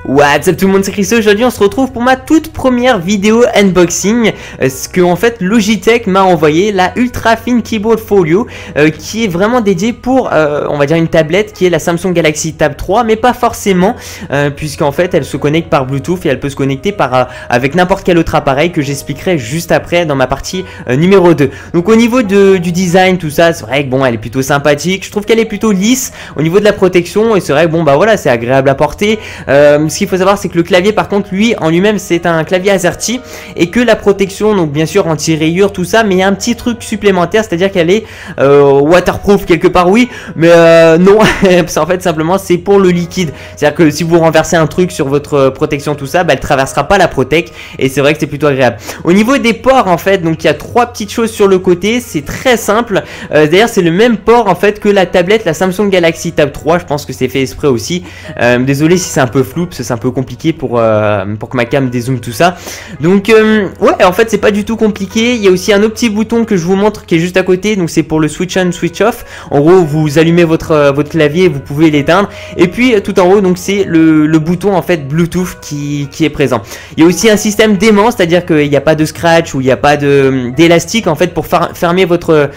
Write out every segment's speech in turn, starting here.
What's up tout le monde, c'est Chris. Aujourd'hui on se retrouve pour ma toute première vidéo unboxing, ce que en fait Logitech m'a envoyé, la Ultra Thin Keyboard Folio, qui est vraiment dédiée pour on va dire une tablette qui est la Samsung Galaxy Tab 3, mais pas forcément, puisqu'en fait elle se connecte par Bluetooth et elle peut se connecter avec n'importe quel autre appareil que j'expliquerai juste après dans ma partie numéro 2. Donc au niveau du design, tout ça, c'est vrai que bon, elle est plutôt sympathique, je trouve qu'elle est plutôt lisse au niveau de la protection, et c'est vrai que bon bah voilà, c'est agréable à porter. Ce qu'il faut savoir, c'est que le clavier par contre lui en lui-même c'est un clavier AZERTY, et que la protection, donc bien sûr anti-rayures tout ça, mais il y a un petit truc supplémentaire, c'est-à-dire qu'elle est waterproof quelque part, oui, mais non. En fait simplement c'est pour le liquide, c'est-à-dire que si vous renversez un truc sur votre protection tout ça, bah, elle traversera pas la Protec, et c'est vrai que c'est plutôt agréable. Au niveau des ports en fait, donc il y a trois petites choses sur le côté, c'est très simple. D'ailleurs c'est le même port en fait que la tablette, la Samsung Galaxy Tab 3, je pense que c'est fait exprès aussi. Désolé si c'est un peu flou, parce que c'est un peu compliqué pour que ma cam dézoome tout ça. Donc ouais, en fait c'est pas du tout compliqué. Il y a aussi un autre petit bouton que je vous montre qui est juste à côté, donc c'est pour le switch on switch off. En gros vous allumez votre clavier et vous pouvez l'éteindre, et puis tout en haut donc c'est le bouton en fait Bluetooth qui est présent. Il y a aussi un système d'aimant, c'est-à-dire qu'il n'y a pas de scratch ou il n'y a pas d'élastique en fait pour fermer votre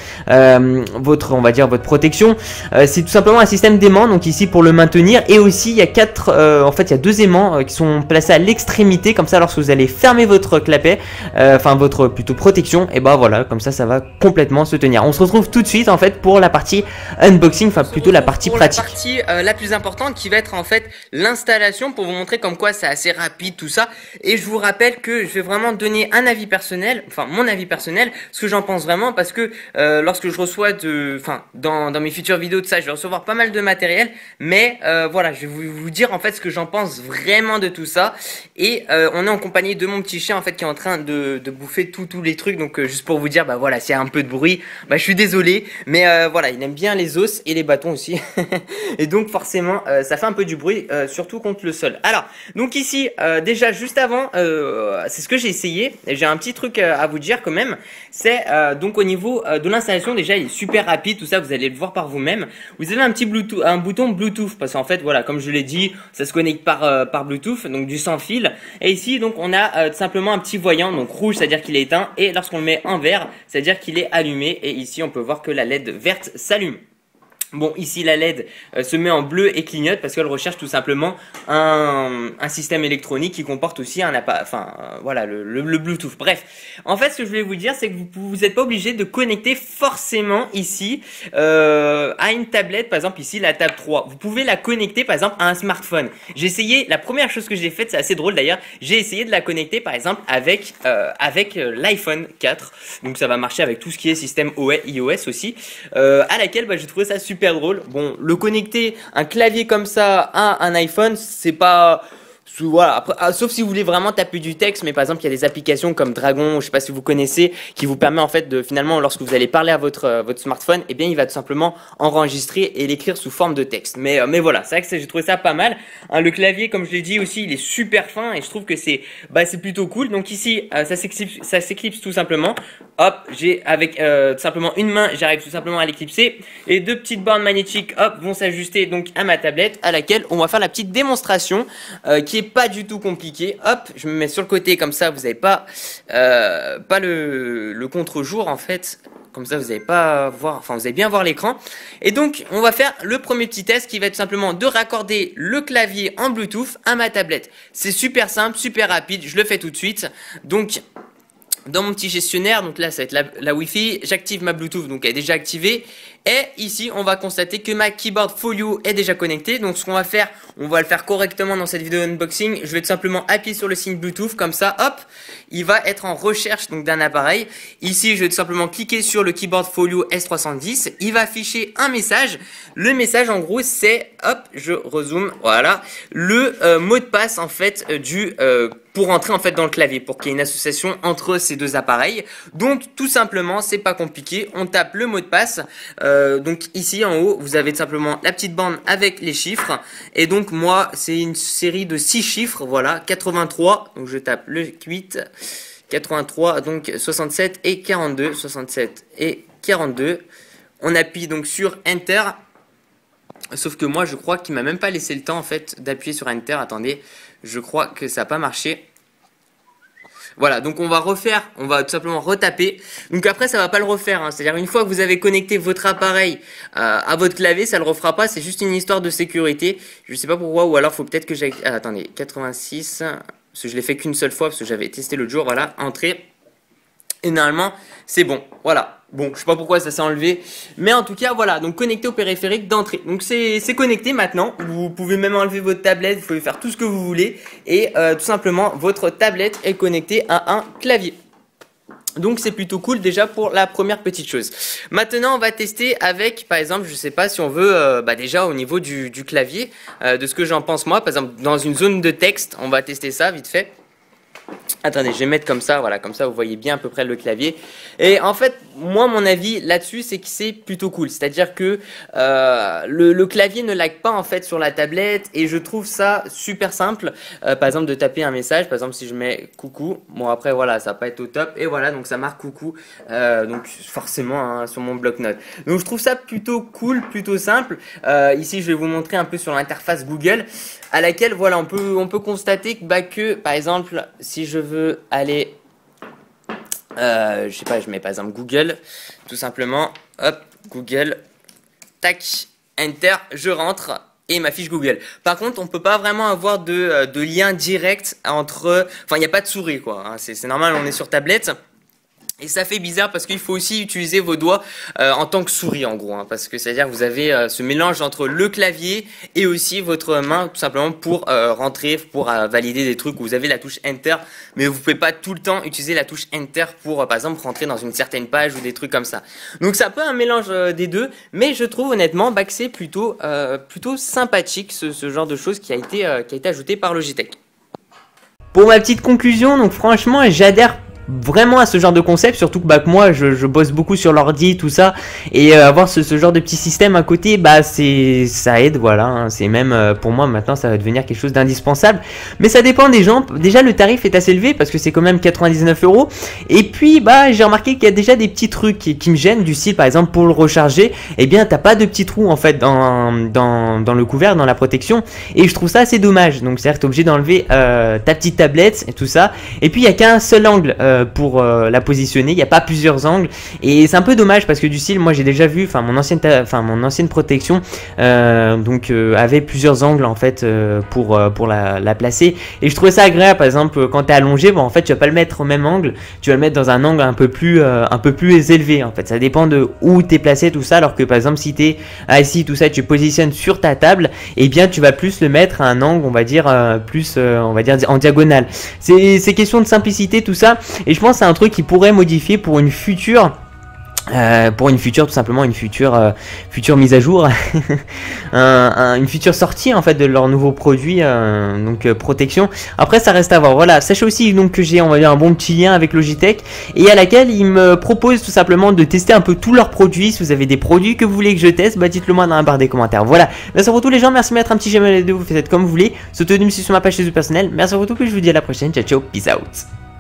on va dire votre protection. C'est tout simplement un système d'aimant, donc ici pour le maintenir, et aussi il y a en fait il y a deux aimants qui sont placés à l'extrémité, comme ça lorsque vous allez fermer votre clapet, enfin votre plutôt protection, et bah voilà, comme ça va complètement se tenir. On se retrouve tout de suite en fait pour la partie unboxing, enfin plutôt la partie pratique. La partie la plus importante qui va être en fait l'installation, pour vous montrer comme quoi c'est assez rapide tout ça. Et je vous rappelle que je vais vraiment donner un avis personnel, enfin mon avis personnel, ce que j'en pense vraiment, parce que lorsque je reçois dans mes futures vidéos de ça, je vais recevoir pas mal de matériel, mais voilà, je vais vous dire en fait ce que j'en pense vraiment de tout ça. Et on est en compagnie de mon petit chien en fait qui est en train de bouffer tous les trucs, donc juste pour vous dire, bah voilà, s'il y a un peu de bruit, bah je suis désolé, mais voilà, il aime bien les os et les bâtons aussi. Et donc forcément ça fait un peu du bruit, surtout contre le sol. Alors donc ici déjà juste avant, c'est ce que j'ai essayé, et j'ai un petit truc à vous dire quand même. C'est donc au niveau de l'installation, déjà il est super rapide, tout ça vous allez le voir par vous-même. Vous avez un petit Bluetooth, un bouton Bluetooth, parce qu'en fait voilà, comme je l'ai dit, ça se connecte par Bluetooth, donc du sans fil. Et ici donc on a tout simplement un petit voyant, donc rouge c'est à dire qu'il est éteint, et lorsqu'on le met en vert c'est à dire qu'il est allumé, et ici on peut voir que la LED verte s'allume. Bon, ici la LED se met en bleu et clignote parce qu'elle recherche tout simplement un système électronique qui comporte aussi voilà, le Bluetooth. Bref, en fait ce que je voulais vous dire, c'est que vous n'êtes pas obligé de connecter forcément ici à une tablette, par exemple ici la Tab 3. Vous pouvez la connecter par exemple à un smartphone. J'ai essayé, la première chose que j'ai faite, c'est assez drôle d'ailleurs, j'ai essayé de la connecter par exemple avec l'iPhone 4. Donc ça va marcher avec tout ce qui est système iOS aussi, à laquelle j'ai trouvé ça super drôle. Bon, le connecter un clavier comme ça à un iPhone, c'est pas... Voilà, après, sauf si vous voulez vraiment taper du texte, mais par exemple il y a des applications comme Dragon, je sais pas si vous connaissez, qui vous permet en fait de finalement, lorsque vous allez parler à votre smartphone, et bien il va tout simplement enregistrer et l'écrire sous forme de texte. Mais voilà, c'est vrai que j'ai trouvé ça pas mal. Hein, le clavier, comme je l'ai dit aussi, il est super fin, et je trouve que c'est plutôt cool. Donc ici ça s'éclipse tout simplement. Hop, j'ai avec tout simplement une main, j'arrive tout simplement à l'éclipser, et deux petites bornes magnétiques hop vont s'ajuster donc à ma tablette, à laquelle on va faire la petite démonstration qui est pas du tout compliqué. Hop, je me mets sur le côté comme ça, vous n'avez pas le contre-jour en fait. Comme ça, vous n'allez pas voir, enfin, vous allez bien voir l'écran. Et donc, on va faire le premier petit test qui va être simplement de raccorder le clavier en Bluetooth à ma tablette. C'est super simple, super rapide. Je le fais tout de suite. Donc, dans mon petit gestionnaire, donc là, ça va être la Wi-Fi. J'active ma Bluetooth, donc elle est déjà activée. Et ici, on va constater que ma Keyboard Folio est déjà connectée. Donc, ce qu'on va faire, on va le faire correctement dans cette vidéo unboxing. Je vais tout simplement appuyer sur le signe Bluetooth, comme ça, hop, il va être en recherche donc d'un appareil. Ici, je vais tout simplement cliquer sur le Keyboard Folio S310. Il va afficher un message. Le message, en gros, c'est, hop, je rezoome, voilà, le mot de passe en fait pour entrer en fait dans le clavier, pour qu'il y ait une association entre ces deux appareils. Donc, tout simplement, c'est pas compliqué. On tape le mot de passe. Donc ici en haut vous avez tout simplement la petite bande avec les chiffres, et donc moi c'est une série de 6 chiffres, voilà, 83, donc je tape le 8, 83, donc 67 et 42, 67 et 42, on appuie donc sur Enter, Sauf que moi je crois qu'il m'a même pas laissé le temps en fait d'appuyer sur Enter. Attendez, je crois que ça n'a pas marché. Voilà, donc on va refaire, on va tout simplement retaper. Donc après ça va pas le refaire, hein. C'est-à-dire une fois que vous avez connecté votre appareil à votre clavier, ça le refera pas. C'est juste une histoire de sécurité. Je sais pas pourquoi, ou alors faut peut-être que j'aille... Ah, attendez, 86, parce que je l'ai fait qu'une seule fois, parce que j'avais testé l'autre jour. Voilà, entrée. Et normalement c'est bon, voilà. Bon, je sais pas pourquoi ça s'est enlevé, mais en tout cas voilà, donc connecté au périphérique d'entrée. Donc c'est connecté maintenant, vous pouvez même enlever votre tablette, vous pouvez faire tout ce que vous voulez, et tout simplement votre tablette est connectée à un clavier. Donc c'est plutôt cool déjà pour la première petite chose. Maintenant on va tester avec, par exemple, je sais pas si on veut, déjà au niveau du clavier, de ce que j'en pense moi, par exemple dans une zone de texte, on va tester ça vite fait. Attendez, je vais mettre comme ça, voilà, comme ça vous voyez bien à peu près le clavier. Et en fait, moi mon avis là-dessus c'est que c'est plutôt cool. C'est-à-dire que le clavier ne lag pas en fait sur la tablette et je trouve ça super simple. Par exemple de taper un message, par exemple si je mets coucou, bon après voilà, ça va pas être au top. Et voilà, donc ça marque coucou, donc forcément hein, sur mon bloc-notes. Donc je trouve ça plutôt cool, plutôt simple. Ici je vais vous montrer un peu sur l'interface Google, à laquelle voilà on peut constater que par exemple si je veux aller je sais pas, je mets par exemple Google tout simplement, hop, Google, tac, Enter, je rentre et ma fiche Google. Par contre on peut pas vraiment avoir de lien direct entre, enfin il n'y a pas de souris quoi, hein, c'est normal, on est sur tablette. Et ça fait bizarre parce qu'il faut aussi utiliser vos doigts en tant que souris en gros, hein, parce que c'est-à-dire que vous avez ce mélange entre le clavier et aussi votre main tout simplement pour rentrer, pour valider des trucs où vous avez la touche Enter, mais vous pouvez pas tout le temps utiliser la touche Enter pour par exemple rentrer dans une certaine page ou des trucs comme ça. Donc c'est un peu un mélange des deux, mais je trouve honnêtement que c'est plutôt sympathique ce genre de choses qui a été ajouté par Logitech. Pour ma petite conclusion, donc franchement j'adhère vraiment à ce genre de concept, surtout que moi je bosse beaucoup sur l'ordi tout ça, et avoir ce genre de petit système à côté, ça aide, voilà, hein, c'est même pour moi maintenant ça va devenir quelque chose d'indispensable, mais ça dépend des gens. Déjà le tarif est assez élevé parce que c'est quand même 99 €, et puis j'ai remarqué qu'il y a déjà des petits trucs qui me gênent, du style par exemple pour le recharger, eh bien t'as pas de petits trous en fait dans le couvercle, dans la protection, et je trouve ça assez dommage. Donc c'est à dire que t'es obligé d'enlever ta petite tablette et tout ça, et puis il y a qu'un seul angle pour la positionner, il n'y a pas plusieurs angles, et c'est un peu dommage parce que du style moi j'ai déjà vu, mon ancienne protection avait plusieurs angles en fait pour la placer, et je trouvais ça agréable. Par exemple quand tu es allongé, en fait tu vas pas le mettre au même angle, tu vas le mettre dans un angle un peu plus élevé, en fait ça dépend de où tu es placé tout ça, alors que par exemple si tu es assis tout ça, tu positionnes sur ta table, et bien tu vas plus le mettre à un angle on va dire en diagonale. C'est question de simplicité tout ça, et je pense que c'est un truc qui pourrait modifier pour une future tout simplement une future mise à jour, une future sortie en fait de leur nouveau produit, protection. Après ça reste à voir. Voilà, sachez aussi donc que j'ai, on va dire, un bon petit lien avec Logitech, et à laquelle ils me proposent tout simplement de tester un peu tous leurs produits. Si vous avez des produits que vous voulez que je teste, dites-le moi dans la barre des commentaires. Voilà, merci pour tous les gens, merci de mettre un petit j'aime à la vidéo, vous faites comme vous voulez, soutenez-moi sur ma page Facebook personnelle. Merci pour tout, que je vous dis à la prochaine, ciao ciao, peace out.